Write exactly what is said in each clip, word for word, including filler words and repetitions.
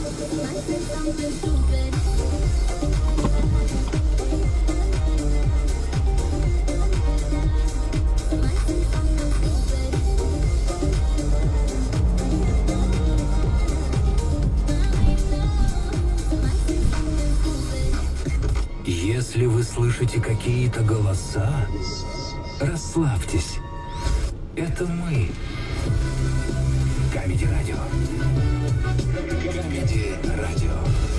Если вы слышите какие-то голоса, расслабьтесь. Это мы. Камеди Радио. Камеди Радио.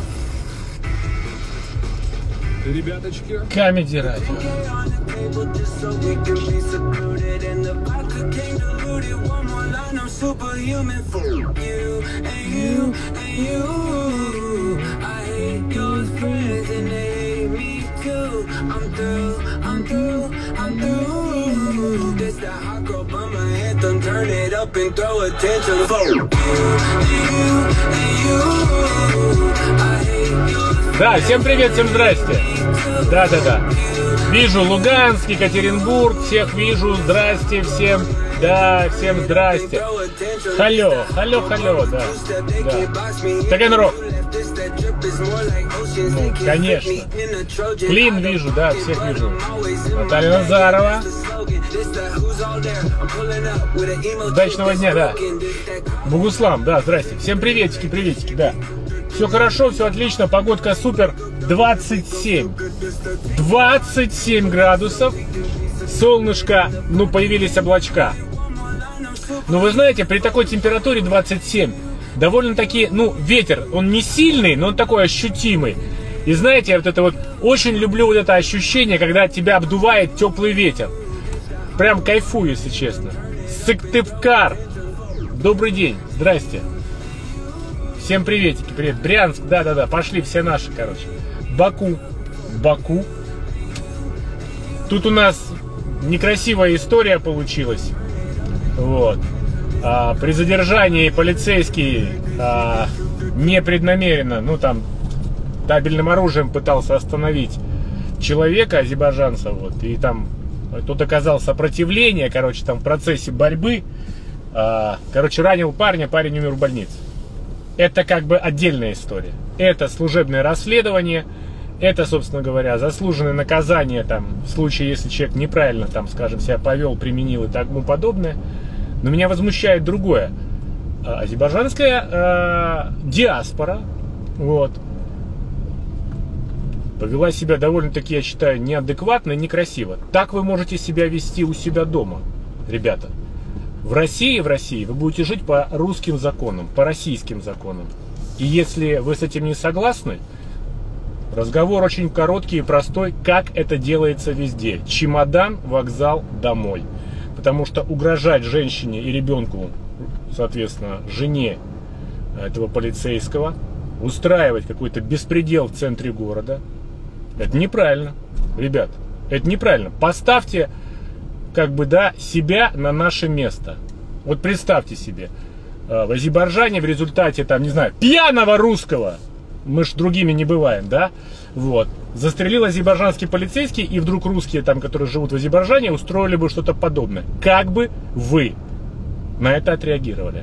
Ребяточки. Камеди Радио. I'm through, I'm through, I'm through. This that hot girl by my anthem. Turn it up and throw attention for you, you, you. I hate you. Да, всем привет, всем здрасте. Да-да-да. Вижу Луганск, Екатеринбург, всех вижу. Здрасте всем. Да, всем здрасте. Халё, халё, халё, да. Да. Таганрог. Ну, конечно. Клин вижу, да, всех вижу. Наталья Назарова. Удачного дня, да. Бугуслам, да, здрасте. Всем приветики, приветики, да. Все хорошо, все отлично, погодка супер. двадцать семь. двадцать семь градусов. Солнышко, ну, появились облачка. Но вы знаете, при такой температуре двадцать семь, довольно-таки, ну, ветер, он не сильный, но он такой ощутимый. И знаете, я вот это вот, очень люблю вот это ощущение, когда тебя обдувает теплый ветер. Прям кайфую, если честно. Сыктывкар. Добрый день, здрасте. Всем приветики, привет. Брянск, да-да-да, пошли все наши, короче. Баку, Баку. Тут у нас некрасивая история получилась. Вот. А, при задержании полицейский а, непреднамеренно, ну там, табельным оружием пытался остановить человека, азербайджанца, вот, и там тут оказал сопротивление, короче, там в процессе борьбы, а, короче, ранил парня, парень умер в больнице. Это как бы отдельная история. Это служебное расследование, это, собственно говоря, заслуженное наказание, там, в случае, если человек неправильно, там, скажем, себя повел, применил и тому подобное. Но меня возмущает другое. Азербайджанская э, диаспора, вот, повела себя довольно-таки, я считаю, неадекватно и некрасиво. Так вы можете себя вести у себя дома, ребята. В России, в России вы будете жить по русским законам, по российским законам. И если вы с этим не согласны, разговор очень короткий и простой, как это делается везде. Чемодан, вокзал, домой. Потому что угрожать женщине и ребенку, соответственно, жене этого полицейского, устраивать какой-то беспредел в центре города, это неправильно, ребят. Это неправильно. Поставьте, как бы, да, себя на наше место. Вот представьте себе, в Азербайджане в результате, там, не знаю, пьяного русского, мы ж другими не бываем, да, вот, застрелил азербайджанский полицейский, и вдруг русские, там, которые живут в Азербайджане, устроили бы что-то подобное. Как бы вы на это отреагировали?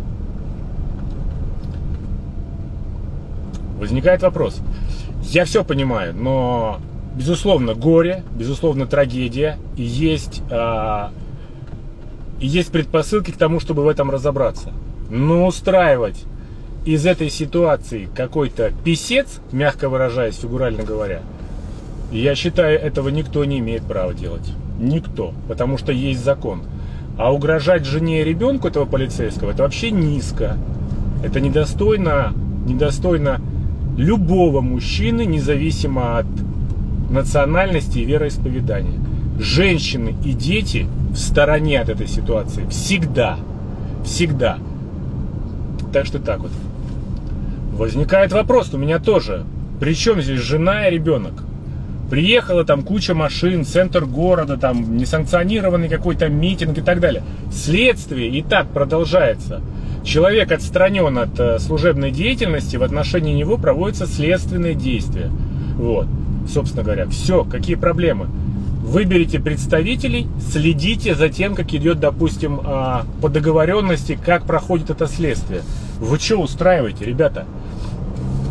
Возникает вопрос. Я все понимаю, но, безусловно, горе, безусловно, трагедия, и есть, а, и есть предпосылки к тому, чтобы в этом разобраться. Но устраивать из этой ситуации какой-то писец, мягко выражаясь, фигурально говоря, я считаю, этого никто не имеет права делать. Никто. Потому что есть закон. А угрожать жене и ребенку этого полицейского, это вообще низко. Это недостойно, недостойно любого мужчины, независимо от национальности и вероисповедания. Женщины и дети в стороне от этой ситуации. Всегда. Всегда. Так что так вот. Возникает вопрос у меня тоже. Причем здесь жена и ребенок? Приехала там куча машин, центр города, там несанкционированный какой-то митинг и так далее. Следствие и так продолжается. Человек отстранен от э, служебной деятельности, в отношении него проводятся следственные действия. Вот. Собственно говоря, все, какие проблемы? Выберите представителей, следите за тем, как идет, допустим, э, по договоренности, как проходит это следствие. Вы что устраиваете, ребята?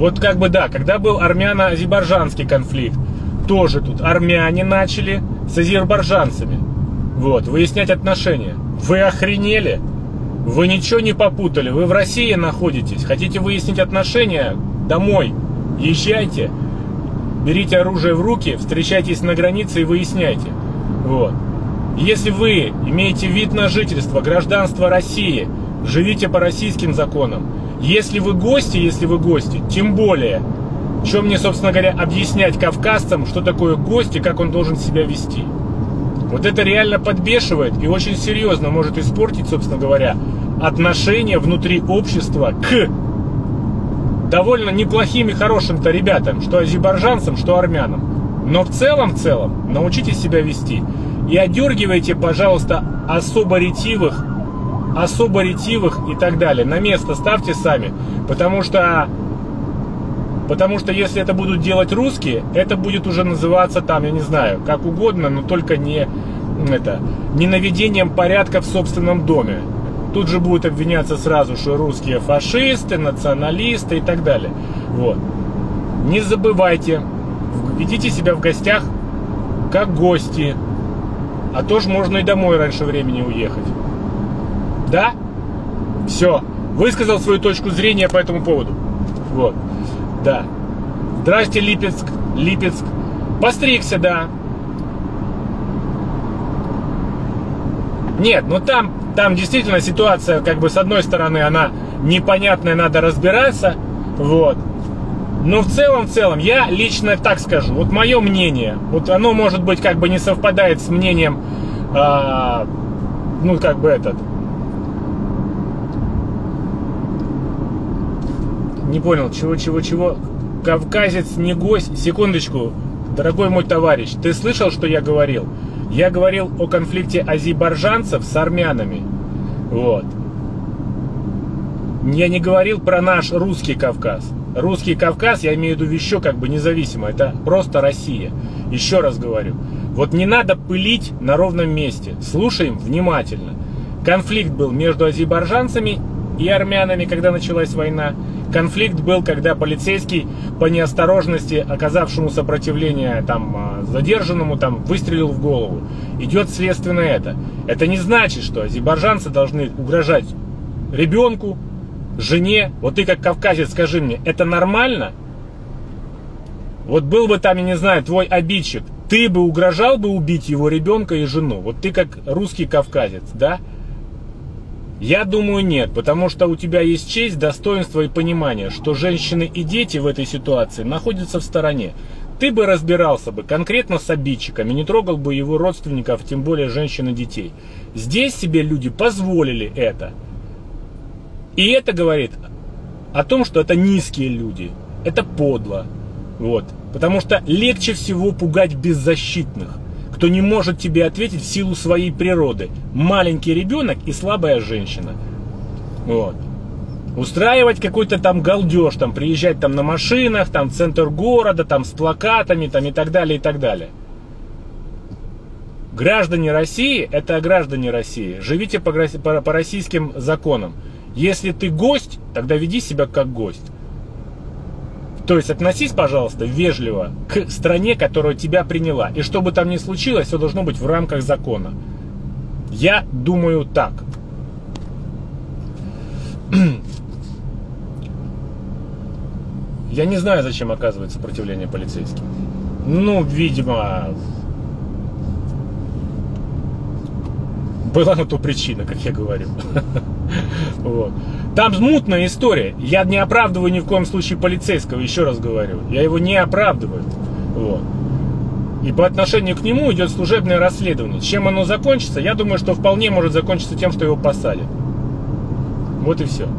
Вот как бы да, когда был армяно-азербайджанский конфликт, тоже тут армяне начали с азербайджанцами вот, выяснять отношения. Вы охренели? Вы ничего не попутали? Вы в России находитесь? Хотите выяснить отношения? Домой. Езжайте. Берите оружие в руки, встречайтесь на границе и выясняйте. Вот. Если вы имеете вид на жительство, гражданство России, живите по российским законам. Если вы гости, если вы гости, тем более, что мне, собственно говоря, объяснять кавказцам, что такое гость и как он должен себя вести. Вот это реально подбешивает и очень серьезно может испортить, собственно говоря, отношения внутри общества к довольно неплохим и хорошим-то ребятам, что азербайджанцам, что армянам. Но в целом, в целом, научитесь себя вести. И одергивайте, пожалуйста, особо ретивых, особо ретивых и так далее. На место ставьте сами. Потому что, потому что если это будут делать русские, это будет уже называться там, я не знаю, как угодно, но только не, это, не наведением порядка в собственном доме. Тут же будут обвиняться сразу, что русские фашисты, националисты и так далее. Вот. Не забывайте, ведите себя в гостях как гости. А то ж можно и домой раньше времени уехать. Да? Все. Высказал свою точку зрения по этому поводу. Вот. Да. Здрасте, Липецк. Липецк. Постригся, да. Нет, ну там, там действительно ситуация, как бы с одной стороны, она непонятная, надо разбираться. Вот. Но в целом, в целом, я лично так скажу, вот мое мнение, вот оно может быть как бы не совпадает с мнением, а, ну как бы этот, не понял, чего, чего, чего, кавказец не гость, секундочку, дорогой мой товарищ, ты слышал, что я говорил? Я говорил о конфликте азербайджанцев с армянами, вот. Я не говорил про наш русский Кавказ. Русский Кавказ, я имею в виду еще как бы независимо, это просто Россия. Еще раз говорю, вот не надо пылить на ровном месте, слушаем внимательно. Конфликт был между азербайджанцами и армянами, когда началась война. Конфликт был, когда полицейский по неосторожности, оказавшему сопротивление там, задержанному, там, выстрелил в голову. Идет следствие на это. Это не значит, что азербайджанцы должны угрожать ребенку, жене. Вот ты как кавказец, скажи мне, это нормально? Вот был бы там, я не знаю, твой обидчик, ты бы угрожал бы убить его ребенка и жену? Вот ты как русский кавказец, да? Я думаю, нет, потому что у тебя есть честь, достоинство и понимание, что женщины и дети в этой ситуации находятся в стороне. Ты бы разбирался бы конкретно с обидчиком и не трогал бы его родственников, тем более женщин и детей. Здесь себе люди позволили это. И это говорит о том, что это низкие люди, это подло. Вот. Потому что легче всего пугать беззащитных, кто не может тебе ответить в силу своей природы. Маленький ребенок и слабая женщина. Вот. Устраивать какой-то там галдеж, там, приезжать там на машинах, там, в центр города, там, с плакатами, там, и так далее, и так далее. Граждане России, это граждане России. Живите по, по, по российским законам. Если ты гость, тогда веди себя как гость. То есть относись, пожалуйста, вежливо к стране, которая тебя приняла. И что бы там ни случилось, все должно быть в рамках закона. Я думаю так. Я не знаю, зачем оказывает сопротивление полицейским. Ну, видимо, была на то причина, как я говорю. Вот. Там мутная история. Я не оправдываю ни в коем случае полицейского, еще раз говорю. Я его не оправдываю. Вот. И по отношению к нему идет служебное расследование. Чем оно закончится? Я думаю, что вполне может закончиться тем, что его посадят. Вот и все.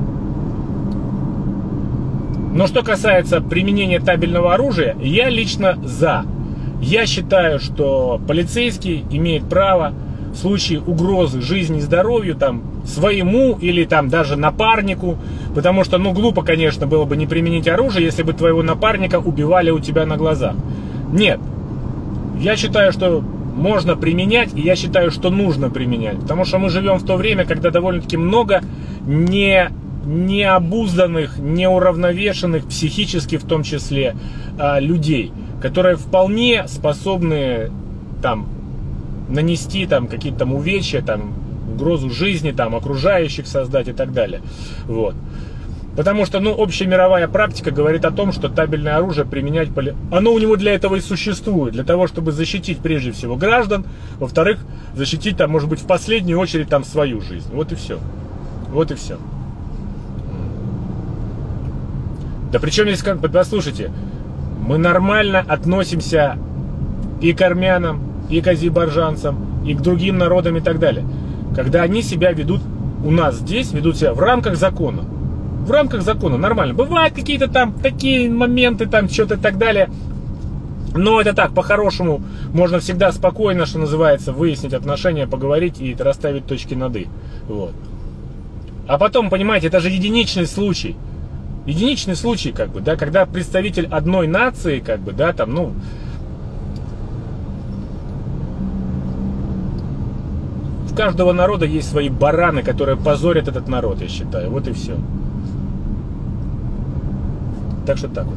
Но что касается применения табельного оружия, я лично за. Я считаю, что полицейский имеет право в случае угрозы жизни и здоровью, там, своему или там даже напарнику, потому что, ну, глупо, конечно, было бы не применить оружие, если бы твоего напарника убивали у тебя на глазах. Нет. Я считаю, что можно применять, и я считаю, что нужно применять, потому что мы живем в то время, когда довольно-таки много не необузданных, неуравновешенных, психически в том числе, людей, которые вполне способны там нанести там какие-то там увечья, там угрозу жизни там окружающих создать и так далее. Вот. Потому что, ну, общемировая практика говорит о том, что табельное оружие применять, оно у него для этого и существует, для того, чтобы защитить прежде всего граждан, во-вторых, защитить там, может быть, в последнюю очередь там свою жизнь. Вот и все. Вот и все. Да причем здесь, как бы, послушайте, мы нормально относимся и к армянам, и к азербайджанцам, и к другим народам и так далее. Когда они себя ведут у нас здесь, ведут себя в рамках закона. В рамках закона нормально. Бывают какие-то там такие моменты, там что-то и так далее. Но это так, по-хорошему, можно всегда спокойно, что называется, выяснить отношения, поговорить и расставить точки над «и». Вот. А потом, понимаете, это же единичный случай. Единичный случай, как бы, да, когда представитель одной нации, как бы, да, там, ну... У каждого народа есть свои бараны, которые позорят этот народ, я считаю. Вот и все. Так что так вот.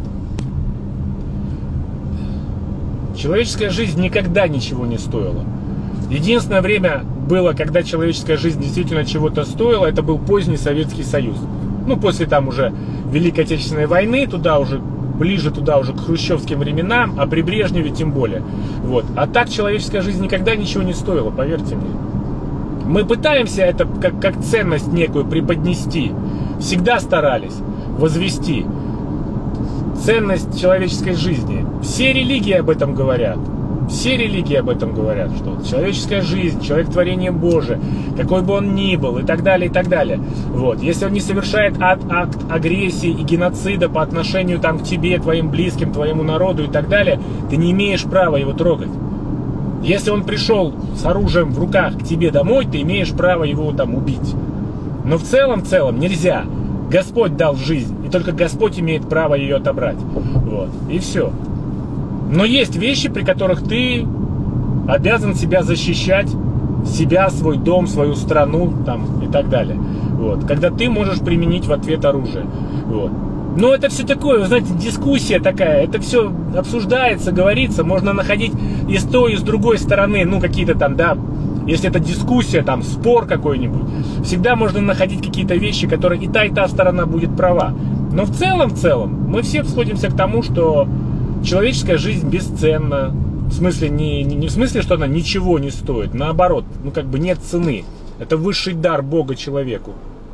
Человеческая жизнь никогда ничего не стоила. Единственное время было, когда человеческая жизнь действительно чего-то стоила, это был поздний Советский Союз. Ну, после там уже Великой Отечественной войны, туда уже, ближе туда уже к хрущевским временам, а при Брежневе тем более. Вот. А так человеческая жизнь никогда ничего не стоила, поверьте мне. Мы пытаемся это как, как ценность некую преподнести. Всегда старались возвести ценность человеческой жизни. Все религии об этом говорят. Все религии об этом говорят, что человеческая жизнь, человек творение Божие, какой бы он ни был, и так далее, и так далее. Вот. Если он не совершает акт, акт агрессии и геноцида по отношению там, к тебе, твоим близким, твоему народу и так далее, ты не имеешь права его трогать. Если он пришел с оружием в руках к тебе домой, ты имеешь право его там убить. Но в целом, в целом нельзя. Господь дал жизнь, и только Господь имеет право ее отобрать. Вот. И все. Но есть вещи, при которых ты обязан себя защищать, себя, свой дом, свою страну там, и так далее. Вот. Когда ты можешь применить в ответ оружие. Вот. Но это все такое, вы знаете, дискуссия такая, это все обсуждается, говорится, можно находить и с той, и с другой стороны, ну, какие-то там, да, если это дискуссия, там, спор какой-нибудь, всегда можно находить какие-то вещи, которые и та, и та сторона будет права. Но в целом, в целом, мы все сходимся к тому, что человеческая жизнь бесценна, в смысле, не, не, не в смысле, что она ничего не стоит, наоборот, ну, как бы нет цены, это высший дар Бога человеку.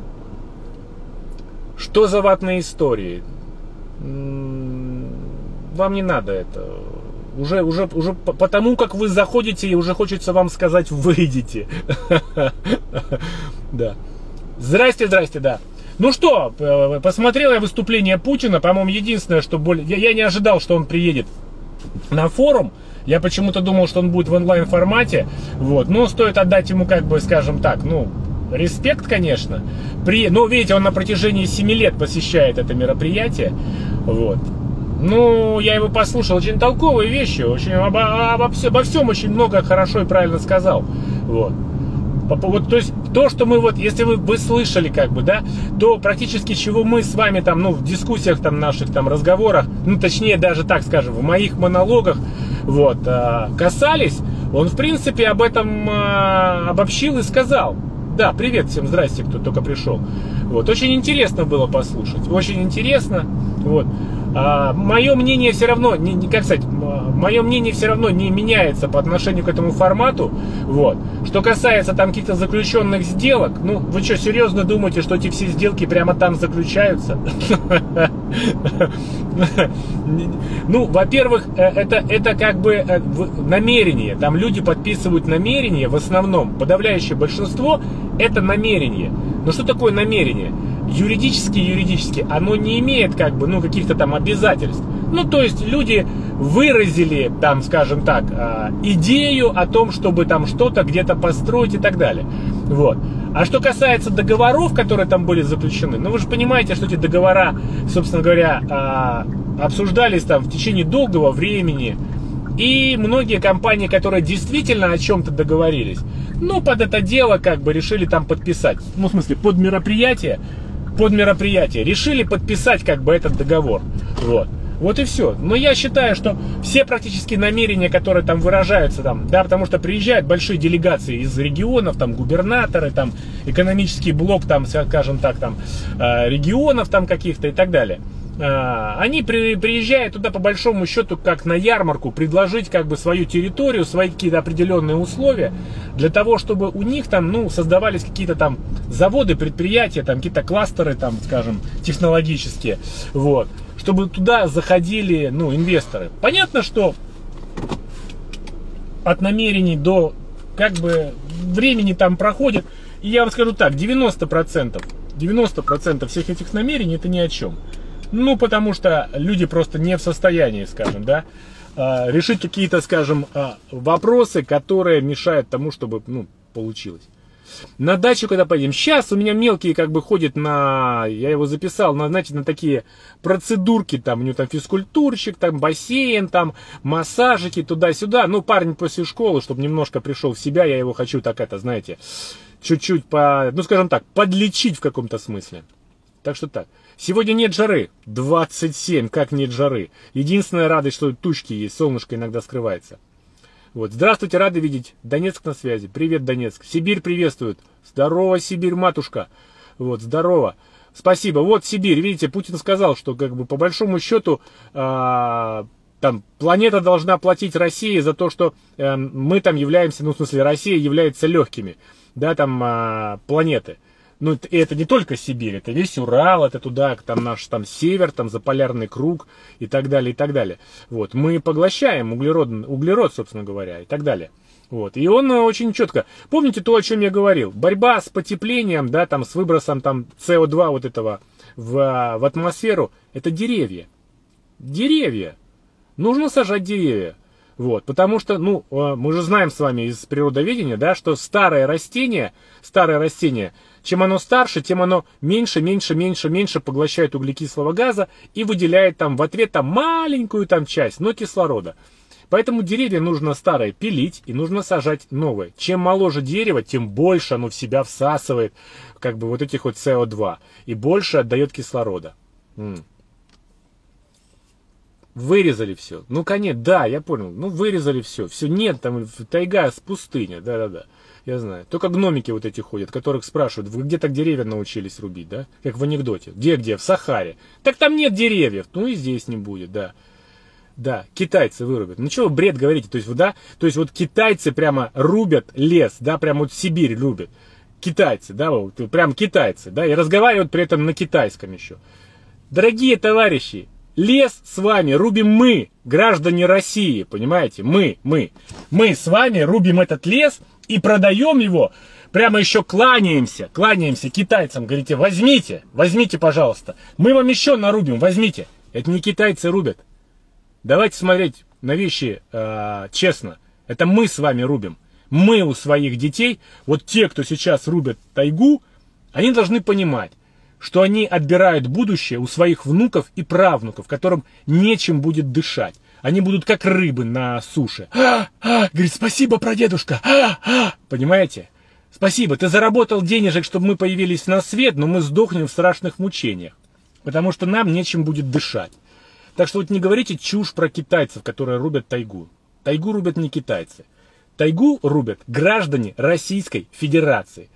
Что за ватные истории? Вам не надо это. Уже, уже, уже потому, как вы заходите, и уже хочется вам сказать, выйдите. Да. Здрасте, здрасте, да. Ну что, посмотрел я выступление Путина. По-моему, единственное, что более... Я не ожидал, что он приедет на форум. Я почему-то думал, что он будет в онлайн-формате. Вот. Но стоит отдать ему, как бы, скажем так, ну... Респект, конечно. При... Ну, видите, он на протяжении семи лет посещает это мероприятие. Вот. Ну, я его послушал. Очень толковые вещи. Очень обо, обо, обо всем очень много хорошо и правильно сказал. Вот. Вот, то есть, то, что мы вот, если вы, вы слышали, как бы, да, то практически чего мы с вами там, ну, в дискуссиях там наших там разговорах, ну, точнее, даже так скажем, в моих монологах, вот, касались, он, в принципе, об этом обобщил и сказал. Да, привет всем, здрасте, кто только пришел. Вот, очень интересно было послушать, очень интересно. Вот. А, мое мнение все равно, не, не, как сказать, мое мнение все равно не меняется по отношению к этому формату. Вот. Что касается там каких-то заключенных сделок, ну, вы что, серьезно думаете, что эти все сделки прямо там заключаются? Ну, во-первых, это, это как бы намерение. Там люди подписывают намерение, в основном, подавляющее большинство, это намерение. Но что такое намерение? Юридически, юридически, оно не имеет как бы, ну, каких-то там обязательств. Ну, то есть люди выразили, там, скажем так, идею о том, чтобы там что-то где-то построить и так далее. Вот. А что касается договоров, которые там были заключены, ну, вы же понимаете, что эти договора, собственно говоря, обсуждались там в течение долгого времени. И многие компании, которые действительно о чем-то договорились, ну, под это дело как бы решили там подписать. Ну, в смысле, под мероприятие под мероприятие. Решили подписать как бы этот договор. Вот. Вот и все. Но я считаю, что все практически намерения, которые там выражаются, там, да, потому что приезжают большие делегации из регионов, там, губернаторы, там, экономический блок, там, скажем так, там, регионов там каких-то и так далее. Они при, приезжают туда по большому счету как на ярмарку, предложить как бы свою территорию, свои какие-то определенные условия, для того, чтобы у них там, ну, создавались какие-то там заводы, предприятия, там какие-то кластеры, там, скажем, технологические, вот, чтобы туда заходили, ну, инвесторы. Понятно, что от намерений до как бы времени там проходит, и я вам скажу так, девяносто процентов, девяносто процентов всех этих намерений это ни о чем. Ну, потому что люди просто не в состоянии, скажем, да, решить какие-то, скажем, вопросы, которые мешают тому, чтобы, ну, получилось. На дачу, когда поедем. Сейчас у меня мелкие как бы ходят на, я его записал, на, знаете, на такие процедурки, там, у него там физкультурщик, там, бассейн, там, массажики, туда-сюда. Ну, парень после школы, чтобы немножко пришел в себя, я его хочу так, это, знаете, чуть-чуть по, ну, скажем так, подлечить в каком-то смысле. Так что так. Сегодня нет жары. двадцать семь. Как нет жары? Единственная радость, что тучки есть. Солнышко иногда скрывается. Вот. Здравствуйте, рады видеть. Донецк на связи. Привет, Донецк. Сибирь приветствует. Здорово, Сибирь, матушка. Вот, здорово. Спасибо. Вот Сибирь. Видите, Путин сказал, что как бы по большому счету а, там планета должна платить России за то, что а, мы там являемся, ну в смысле Россия является легкими, да, там а, планеты. Ну, это, это не только Сибирь, это весь Урал, это туда, там наш там север, там заполярный круг и так далее, и так далее. Вот, мы поглощаем углерод, углерод, собственно говоря, и так далее. Вот, и он очень четко, помните то, о чем я говорил, борьба с потеплением, да, там, с выбросом там С О два вот этого в, в атмосферу, это деревья. Деревья. Нужно сажать деревья. Вот, потому что, ну, мы же знаем с вами из природоведения, да, что старое растение, старое растение, чем оно старше, тем оно меньше, меньше, меньше, меньше поглощает углекислого газа и выделяет там в ответ там маленькую там часть, но кислорода. Поэтому деревья нужно старое пилить и нужно сажать новые. Чем моложе дерево, тем больше оно в себя всасывает как бы вот этих вот С О два и больше отдает кислорода. М. Вырезали все. Ну, конечно, да, я понял. Ну, вырезали все. Все нет, там тайга с пустыня, да-да-да. Я знаю. Только гномики вот эти ходят, которых спрашивают, вы где так деревья научились рубить, да? Как в анекдоте. Где-где? В Сахаре. Так там нет деревьев. Ну и здесь не будет, да. Да, китайцы вырубят. Ну что вы бред говорите? То есть, да? То есть вот китайцы прямо рубят лес, да, прямо вот Сибирь любят. Китайцы, да, вот, прям китайцы, да, и разговаривают при этом на китайском еще. Дорогие товарищи, лес с вами рубим мы, граждане России, понимаете? Мы, мы. Мы с вами рубим этот лес и продаем его, прямо еще кланяемся, кланяемся китайцам, говорите, возьмите, возьмите, пожалуйста. Мы вам еще нарубим, возьмите. Это не китайцы рубят. Давайте смотреть на вещи э, честно. Это мы с вами рубим. Мы у своих детей, вот те, кто сейчас рубят тайгу, они должны понимать, что они отбирают будущее у своих внуков и правнуков, которым нечем будет дышать. Они будут как рыбы на суше. А, а, говорит, спасибо, прадедушка. А, а, понимаете? Спасибо, ты заработал денежек, чтобы мы появились на свет, но мы сдохнем в страшных мучениях. Потому что нам нечем будет дышать. Так что вот не говорите чушь про китайцев, которые рубят тайгу. Тайгу рубят не китайцы. Тайгу рубят граждане Российской Федерации.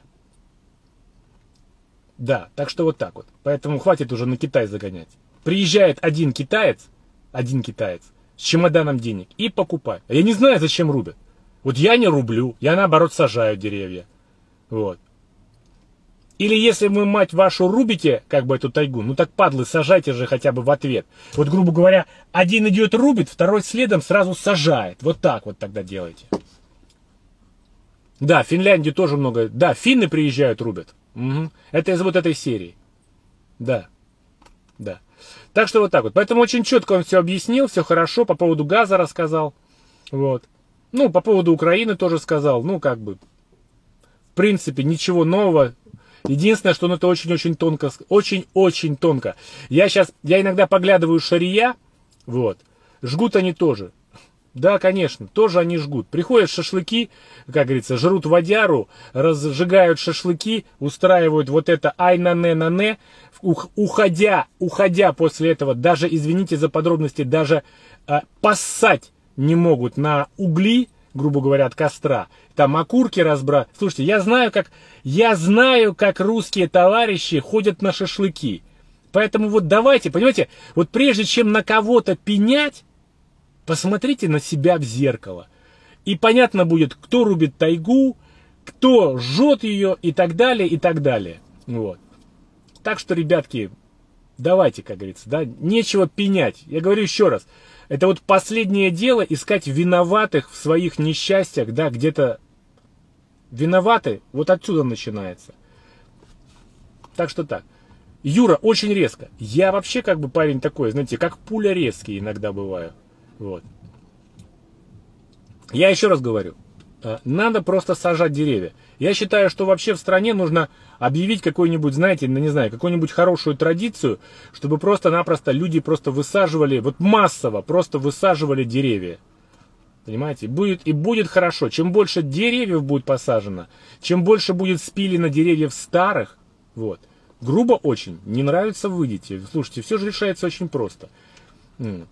Да, так что вот так вот. Поэтому хватит уже на Китай загонять. Приезжает один китаец, один китаец с чемоданом денег и покупает. А я не знаю, зачем рубят. Вот я не рублю, я наоборот сажаю деревья. Вот. Или если вы, мать вашу, рубите, как бы эту тайгу, ну так, падлы, сажайте же хотя бы в ответ. Вот, грубо говоря, один идет рубит, второй следом сразу сажает. Вот так вот тогда делайте. Да, в Финляндии тоже много. Да, финны приезжают, рубят. Угу. Это из вот этой серии. Да. Да. Так что вот так вот. Поэтому очень четко он все объяснил, все хорошо. По поводу газа рассказал. Вот. Ну, по поводу Украины тоже сказал. Ну, как бы, в принципе, ничего нового. Единственное, что он это очень-очень тонко, очень-очень тонко. Я сейчас, я иногда поглядываю Шария, вот, жгут они тоже. Да, конечно, тоже они жгут. Приходят шашлыки, как говорится, жрут водяру, разжигают шашлыки, устраивают вот это ай-на-не-на-не, уходя, уходя после этого, даже, извините за подробности, даже э, поссать не могут на угли, грубо говоря, от костра. Там окурки разбрать. Слушайте, я знаю, как, я знаю, как русские товарищи ходят на шашлыки. Поэтому вот давайте, понимаете, вот прежде чем на кого-то пенять, посмотрите на себя в зеркало. И понятно будет, кто рубит тайгу, кто жжет ее и так далее, и так далее. Вот. Так что, ребятки, давайте, как говорится, да, нечего пенять. Я говорю еще раз, это вот последнее дело искать виноватых в своих несчастьях, да, где-то виноваты, вот отсюда начинается. Так что так. Юра, очень резко. Я вообще как бы парень такой, знаете, как пуля резкий иногда бываю. Вот. Я еще раз говорю, надо просто сажать деревья. Я считаю, что вообще в стране нужно объявить какой-нибудь, знаете, ну не знаю, какую-нибудь хорошую традицию, чтобы просто-напросто люди просто высаживали, вот массово просто высаживали деревья. Понимаете? Будет, и будет хорошо. Чем больше деревьев будет посажено, чем больше будет спилено деревьев старых, вот. Грубо очень. Не нравится, выйдите. Слушайте, все же решается очень просто. Вот.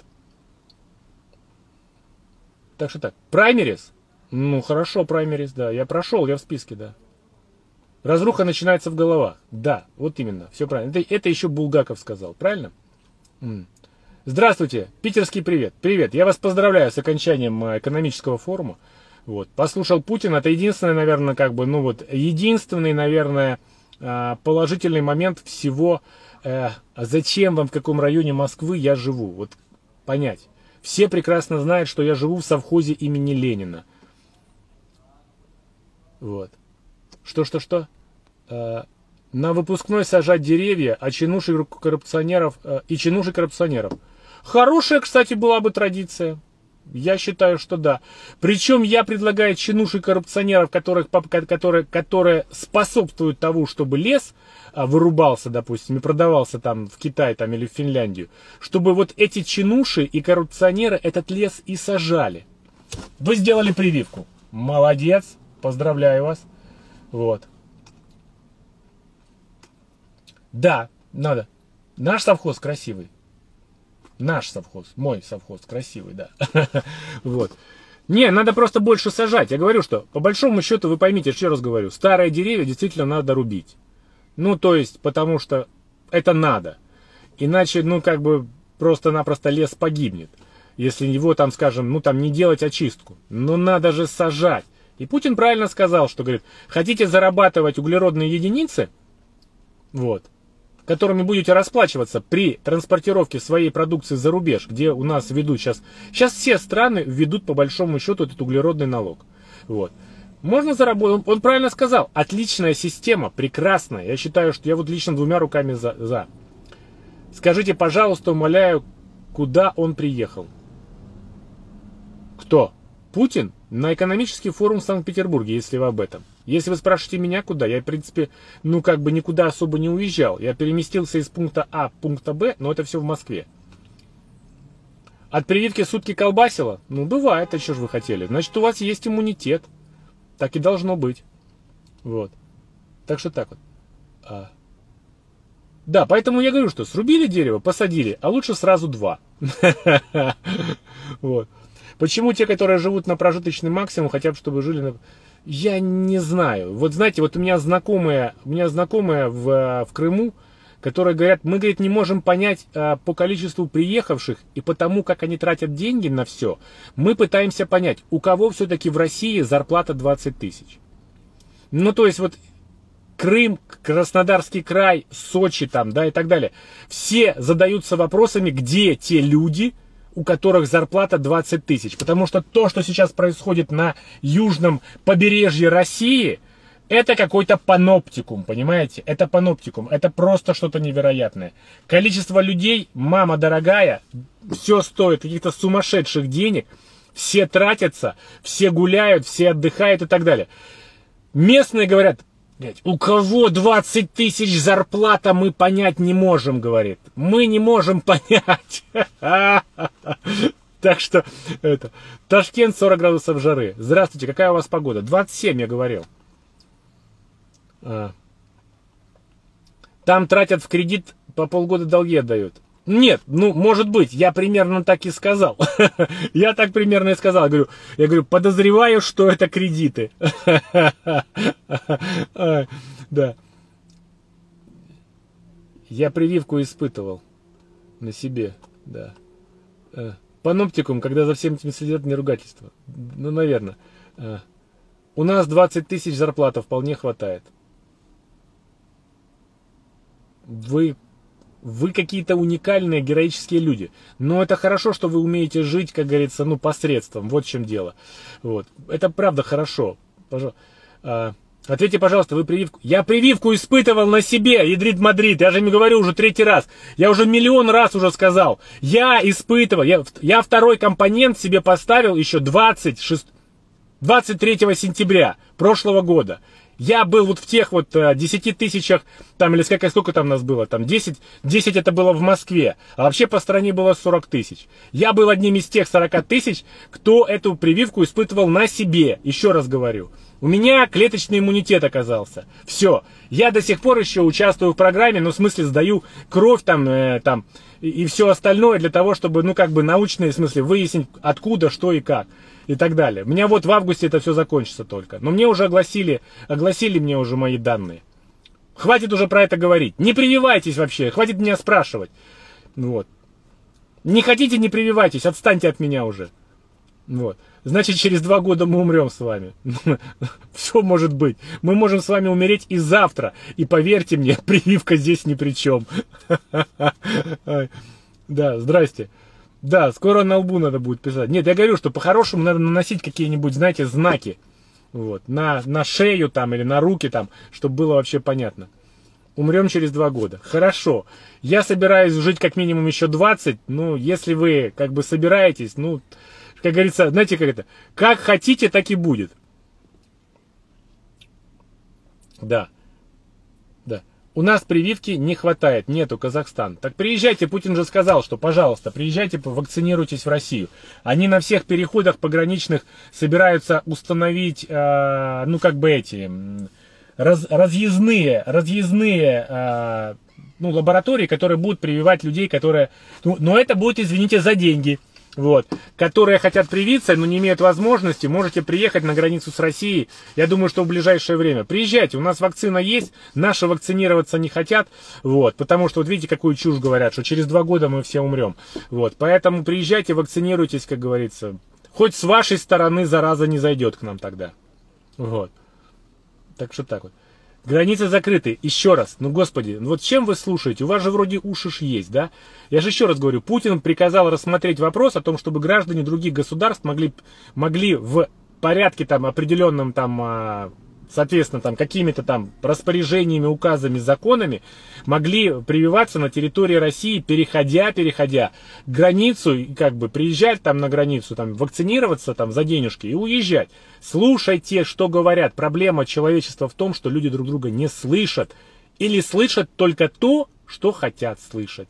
Так что так. Праймерис? Ну, хорошо, праймерис, да. Я прошел, я в списке, да. Разруха начинается в головах. Да, вот именно. Все правильно. Это, это еще Булгаков сказал. Правильно? М. Здравствуйте. Питерский привет. Привет. Я вас поздравляю с окончанием экономического форума. Вот. Послушал Путина. Это единственный, наверное, как бы, ну вот, единственный, наверное, положительный момент всего, э, зачем вам, в каком районе Москвы я живу. Вот понять. Все прекрасно знают, что я живу в совхозе имени Ленина. Вот. Что-что-что? Э, на выпускной сажать деревья, а чинуши коррупционеров, э, и чинуши коррупционеров. Хорошая, кстати, была бы традиция. Я считаю, что да. Причем я предлагаю чинуши коррупционеров, которых, которые, которые способствуют тому, чтобы лес вырубался, допустим, и продавался там в Китай там, или в Финляндию, чтобы вот эти чинуши и коррупционеры этот лес и сажали. Вы сделали прививку. Молодец. Поздравляю вас. Вот. Да, надо. Наш совхоз красивый. Наш совхоз, мой совхоз, красивый, да. Вот. Не, надо просто больше сажать. Я говорю, что по большому счету, вы поймите, еще раз говорю, старые деревья действительно надо рубить. Ну, то есть, потому что это надо. Иначе, ну, как бы, просто-напросто лес погибнет. Если его там, скажем, ну, там, не делать очистку. Но надо же сажать. И Путин правильно сказал, что, говорит, хотите зарабатывать углеродные единицы, вот, которыми будете расплачиваться при транспортировке своей продукции за рубеж, где у нас ведут сейчас... Сейчас все страны введут по большому счету этот углеродный налог. Вот. Можно заработать. Он, он правильно сказал. Отличная система, прекрасная. Я считаю, что я вот лично двумя руками за. за. Скажите, пожалуйста, умоляю, куда он приехал? Кто? Путин? На экономический форум в Санкт-Петербурге, если вы об этом. Если вы спрашиваете меня, куда, я, в принципе, ну, как бы никуда особо не уезжал. Я переместился из пункта А в пункта Б, но это все в Москве. От прививки сутки колбасило? Ну, бывает, а что же вы хотели? Значит, у вас есть иммунитет. Так и должно быть. Вот. Так что так вот. А. Да, поэтому я говорю, что срубили дерево, посадили, а лучше сразу два. Вот. Почему те, которые живут на прожиточный максимум, хотят, чтобы жили на... Я не знаю. Вот знаете, вот у меня знакомые, у меня знакомые в, в Крыму, которые говорят, мы, говорит, не можем понять а, по количеству приехавших и по тому, как они тратят деньги на все, мы пытаемся понять, у кого все-таки в России зарплата двадцать тысяч. Ну, то есть вот Крым, Краснодарский край, Сочи там, да, и так далее. Все задаются вопросами, где те люди, у которых зарплата двадцать тысяч. Потому что то, что сейчас происходит на южном побережье России, это какой-то паноптикум, понимаете? Это паноптикум, это просто что-то невероятное. Количество людей, мама дорогая, все стоит каких-то сумасшедших денег, все тратятся, все гуляют, все отдыхают и так далее. Местные говорят, у кого двадцать тысяч зарплата, мы понять не можем, говорит. Мы не можем понять. Так что, это, Ташкент сорок градусов жары. Здравствуйте, какая у вас погода? двадцать семь, я говорил. А. Там тратят в кредит, по полгода долги отдают. Нет, ну, может быть, я примерно так и сказал. Я так примерно и сказал. Я говорю, я говорю, подозреваю, что это кредиты. Да. Я прививку испытывал на себе, да. Паноптикум, когда за всем этим следят, не ругательство. Ну, наверное. У нас двадцать тысяч зарплата вполне хватает. Вы... Вы какие-то уникальные, героические люди. Но это хорошо, что вы умеете жить, как говорится, ну, посредством. Вот в чем дело. Вот. Это правда хорошо. Пожалуйста. А, ответьте, пожалуйста, вы прививку... Я прививку испытывал на себе, ядрит Мадрид. Я же не говорю уже третий раз. Я уже миллион раз уже сказал. Я испытывал. Я, я второй компонент себе поставил еще двадцать шестого, двадцать третьего сентября прошлого года. Я был вот в тех вот десяти тысячах, там, или сколько, сколько там нас было, там десять, десять это было в Москве, а вообще по стране было сорок тысяч. Я был одним из тех сорока тысяч, кто эту прививку испытывал на себе, еще раз говорю. У меня клеточный иммунитет оказался. Все. Я до сих пор еще участвую в программе, ну, в смысле, сдаю кровь там, э, там и, и все остальное для того, чтобы, ну, как бы научные, в смысле, выяснить, откуда, что и как. И так далее. У меня вот в августе это все закончится только. Но мне уже огласили, огласили мне уже мои данные. Хватит уже про это говорить. Не прививайтесь вообще, хватит меня спрашивать. Вот. Не хотите, не прививайтесь, отстаньте от меня уже. Вот. Значит, через два года мы умрем с вами. Все может быть. Мы можем с вами умереть и завтра. И поверьте мне, прививка здесь ни при чем. Да, здрасте. Да, скоро на лбу надо будет писать. Нет, я говорю, что по-хорошему надо наносить какие-нибудь, знаете, знаки. Вот, на, на шею там или на руки там, чтобы было вообще понятно. Умрем через два года. Хорошо. Я собираюсь жить как минимум еще двадцать. Ну, если вы как бы собираетесь, ну, как говорится, знаете, как это? Как хотите, так и будет. Да. Да. У нас прививки не хватает, нету, Казахстан. Так приезжайте, Путин же сказал, что, пожалуйста, приезжайте, вакцинируйтесь в Россию. Они на всех переходах пограничных собираются установить, э, ну, как бы эти, раз, разъездные, разъездные, э, ну, лаборатории, которые будут прививать людей, которые, ну, но это будет, извините, за деньги. Вот, которые хотят привиться, но не имеют возможности, можете приехать на границу с Россией. Я думаю, что в ближайшее время. Приезжайте, у нас вакцина есть, наши вакцинироваться не хотят, вот, потому что, вот видите, какую чушь говорят, что через два года мы все умрем. Вот, поэтому приезжайте, вакцинируйтесь, как говорится. Хоть с вашей стороны зараза не зайдет к нам тогда. Вот. Так что так вот. Границы закрыты. Еще раз. Ну, господи, ну вот чем вы слушаете? У вас же вроде уши ж есть, да? Я же еще раз говорю, Путин приказал рассмотреть вопрос о том, чтобы граждане других государств могли, могли в порядке там определенном там, соответственно, там какими-то там распоряжениями, указами, законами, могли прививаться на территории России, переходя, переходя границу, и как бы приезжать там на границу, там вакцинироваться там за денежки и уезжать. Слушайте, что говорят. Проблема человечества в том, что люди друг друга не слышат. Или слышат только то, что хотят слышать.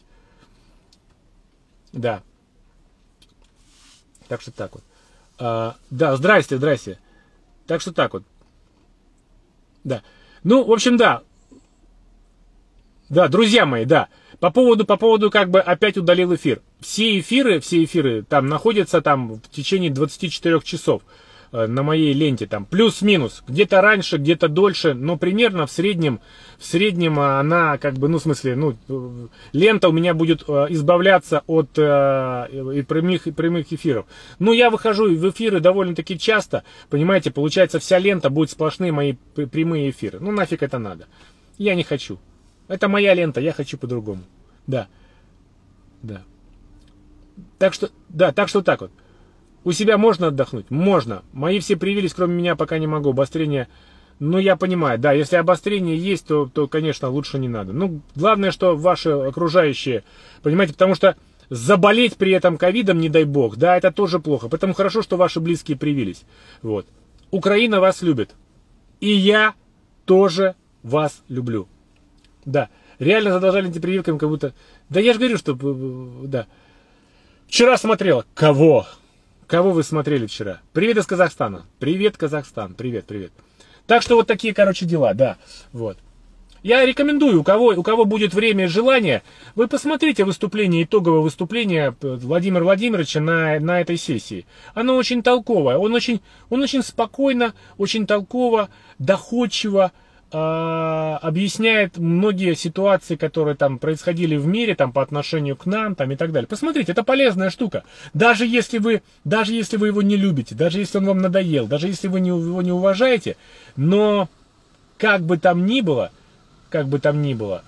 Да. Так что так вот. А, да, здрасте, здрасте. Так что так вот. Да. Ну, в общем, да. Да, друзья мои, да. По поводу, по поводу, как бы, опять удалил эфир. Все эфиры, все эфиры там находятся там в течение двадцати четырёх часов э, на моей ленте. Там плюс-минус. Где-то раньше, где-то дольше, но примерно в среднем, в среднем она, как бы, ну, в смысле, ну, лента у меня будет э, избавляться от э, прямых, прямых эфиров. Ну, я выхожу в эфиры довольно-таки часто, понимаете, получается, вся лента будет сплошные мои прямые эфиры. Ну, нафиг это надо. Я не хочу. Это моя лента, я хочу по-другому. Да. Да. Так что, да, так что так вот. У себя можно отдохнуть? Можно. Мои все привились, кроме меня, пока не могу. Обострение, ну, я понимаю, да, если обострение есть, то, то, конечно, лучше не надо. Ну, главное, что ваши окружающие, понимаете, потому что заболеть при этом ковидом, не дай бог, да, это тоже плохо. Поэтому хорошо, что ваши близкие привились. Вот. Украина вас любит. И я тоже вас люблю. Да, реально задолжали антипрививкам, как будто... Да я же говорю, что... Да. Вчера смотрел. Кого? Кого вы смотрели вчера? Привет из Казахстана. Привет, Казахстан. Привет, привет. Так что вот такие, короче, дела, да. Вот. Я рекомендую, у кого, у кого будет время и желание, вы посмотрите выступление, итоговое выступление Владимира Владимировича на, на этой сессии. Оно очень толковое, он очень, он очень спокойно, очень толково, доходчиво э, объясняет многие ситуации, которые там происходили в мире, там по отношению к нам, там и так далее. Посмотрите, это полезная штука. Даже если вы, даже если вы его не любите, даже если он вам надоел, даже если вы не, его не уважаете, но как бы там ни было, как бы там ни было,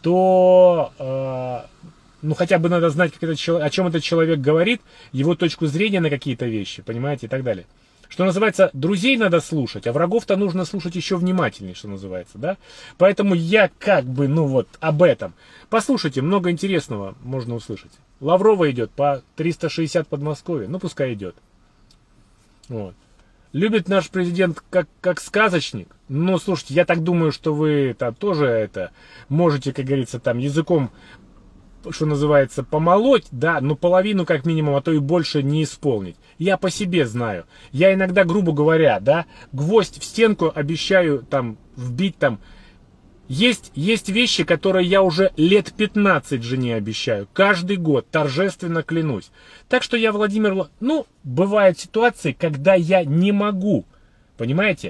то э, ну хотя бы надо знать, как это, о чем этот человек говорит, его точку зрения на какие-то вещи, понимаете, и так далее. Что называется, друзей надо слушать, а врагов-то нужно слушать еще внимательнее, что называется, да? Поэтому я как бы, ну вот, об этом. Послушайте, много интересного можно услышать. Лаврова идет по триста шестьдесят Подмосковья, ну пускай идет. Вот. Любит наш президент как, как сказочник. Ну, слушайте, я так думаю, что вы там тоже это можете, как говорится, там языком, что называется, помолоть, да, но половину как минимум, а то и больше не исполнить. Я по себе знаю. Я иногда, грубо говоря, да, гвоздь в стенку обещаю там вбить там. Есть, есть вещи, которые я уже лет пятнадцать жене обещаю. Каждый год торжественно клянусь. Так что я, Владимир... Ну, бывают ситуации, когда я не могу. Понимаете?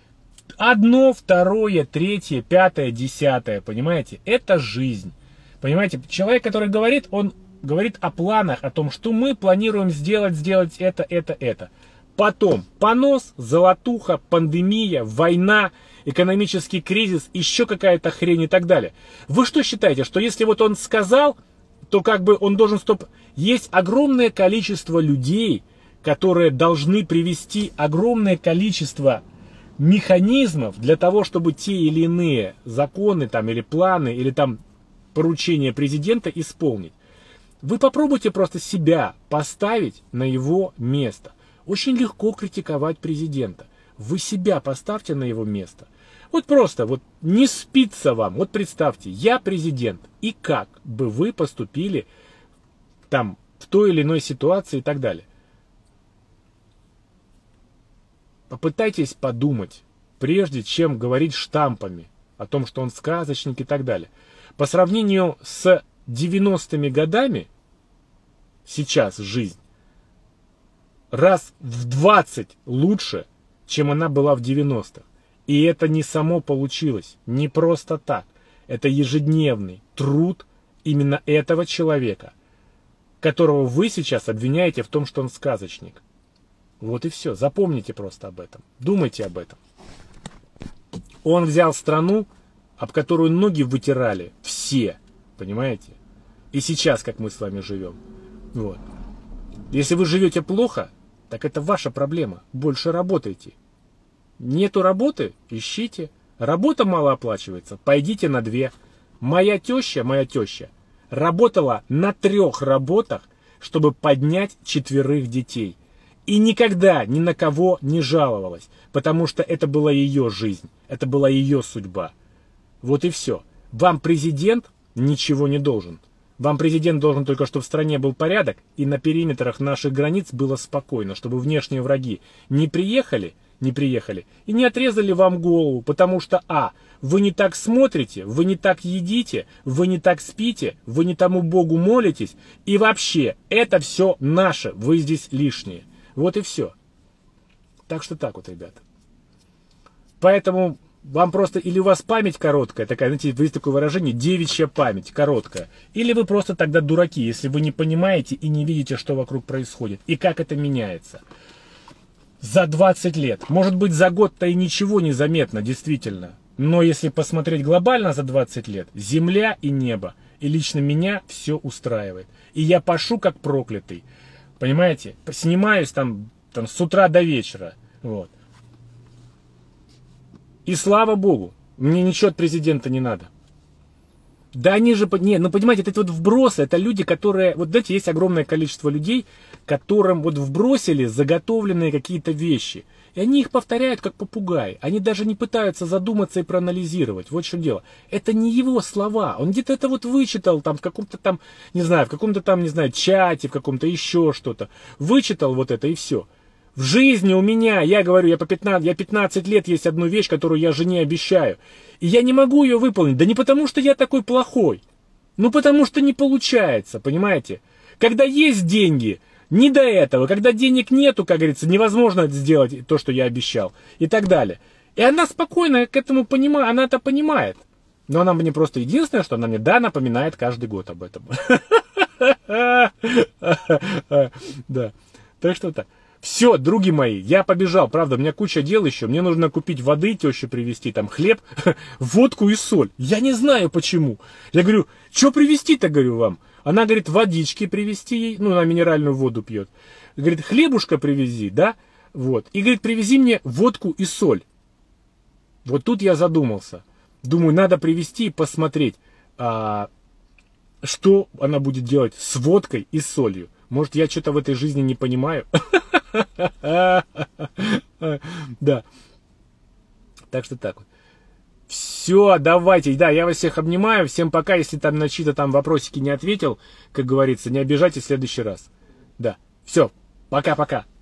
Одно, второе, третье, пятое, десятое. Понимаете? Это жизнь. Понимаете? Человек, который говорит, он говорит о планах, о том, что мы планируем сделать, сделать это, это, это. Потом понос, золотуха, пандемия, война, экономический кризис, еще какая-то хрень и так далее. Вы что считаете, что если вот он сказал, то как бы он должен стоп... Есть огромное количество людей, которые должны привести огромное количество механизмов для того, чтобы те или иные законы там, или планы, или там поручения президента исполнить. Вы попробуйте просто себя поставить на его место. Очень легко критиковать президента. Вы себя поставьте на его место. Вот просто, вот не спится вам. Вот представьте, я президент. И как бы вы поступили там в той или иной ситуации и так далее. Попытайтесь подумать, прежде чем говорить штампами о том, что он сказочник и так далее. По сравнению с девяностыми годами, сейчас жизнь раз в двадцать лучше, чем она была в девяностых. И это не само получилось, не просто так. Это ежедневный труд именно этого человека, которого вы сейчас обвиняете в том, что он сказочник. Вот и все. Запомните просто об этом. Думайте об этом. Он взял страну, об которую ноги вытирали все, понимаете? И сейчас, как мы с вами живем. Вот. Если вы живете плохо, так это ваша проблема. Больше работайте. Нету работы? Ищите. Работа мало оплачивается? Пойдите на две. Моя теща, моя теща, работала на трех работах, чтобы поднять четверых детей. И никогда ни на кого не жаловалась, потому что это была ее жизнь, это была ее судьба. Вот и все. Вам президент ничего не должен. Вам президент должен только, чтобы в стране был порядок, и на периметрах наших границ было спокойно, чтобы внешние враги не приехали, не приехали и не отрезали вам голову, потому что, а, вы не так смотрите, вы не так едите, вы не так спите, вы не тому Богу молитесь, и вообще, это все наше, вы здесь лишние. Вот и все. Так что так вот, ребята. Поэтому вам просто, или у вас память короткая, такая, знаете, есть такое выражение, девичья память короткая, или вы просто тогда дураки, если вы не понимаете и не видите, что вокруг происходит, и как это меняется. За двадцать лет. Может быть, за год-то и ничего не заметно, действительно. Но если посмотреть глобально за двадцать лет, земля и небо. И лично меня все устраивает. И я пашу как проклятый. Понимаете? Снимаюсь там, там с утра до вечера. Вот. И слава богу, мне ничего от президента не надо. Да они же, не, ну понимаете, это вот вбросы, это люди, которые, вот знаете, есть огромное количество людей, которым вот вбросили заготовленные какие-то вещи. И они их повторяют как попугаи. Они даже не пытаются задуматься и проанализировать. Вот в чем дело. Это не его слова. Он где-то это вот вычитал там в каком-то там, не знаю, в каком-то там, не знаю, чате, в каком-то еще что-то. Вычитал вот это и все. В жизни у меня, я говорю, я по пятнадцать, я пятнадцать лет есть одну вещь, которую я жене обещаю. И я не могу ее выполнить. Да не потому, что я такой плохой. Ну потому что не получается, понимаете? Когда есть деньги, не до этого. Когда денег нету, как говорится, невозможно сделать то, что я обещал. И так далее. И она спокойно к этому понимает, она это понимает. Но она мне просто единственное, что она мне, да, напоминает каждый год об этом. Да. Так что так. Все, други мои, я побежал. Правда, у меня куча дел еще. Мне нужно купить воды, теще привезти, там хлеб, водку и соль. Я не знаю почему. Я говорю, что привезти-то, говорю вам? Она говорит, водички привезти ей, ну, она минеральную воду пьет. Говорит, хлебушка привези, да? Вот. И говорит, привези мне водку и соль. Вот тут я задумался. Думаю, надо привезти и посмотреть, а, что она будет делать с водкой и солью. Может, я что-то в этой жизни не понимаю? Да. Так что так вот. Все, давайте. Да, я вас всех обнимаю. Всем пока. Если там на чьи-то там вопросики не ответил, как говорится, не обижайтесь в следующий раз. Да. Все. Пока-пока.